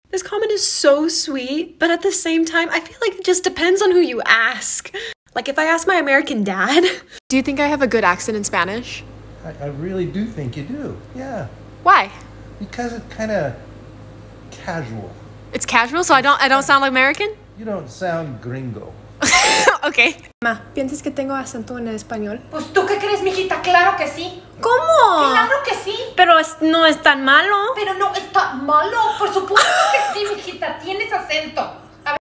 This comment is so sweet, but at the same time, I feel like it just depends on who you ask. Like if I ask my American dad. Do you think I have a good accent in Spanish? I really do think you do, yeah. Why? Because it's kind of casual. It's casual, so I don't sound like American? You don't sound gringo. Okay. Ma, ¿piensas que tengo acento en español? Pues tú qué crees, mijita, claro que sí. ¿Cómo? Claro que sí. Pero no es tan malo. Pero no está malo, por supuesto que sí, mijita, tienes acento.